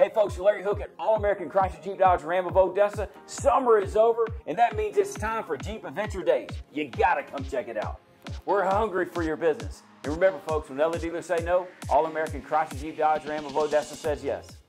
Hey folks, Larry Hook at All-American Chrysler Jeep Dodge Ram of Odessa. Summer is over, and that means it's time for Jeep Adventure Days. You gotta come check it out. We're hungry for your business. And remember folks, when other dealers say no, All-American Chrysler Jeep Dodge Ram of Odessa says yes.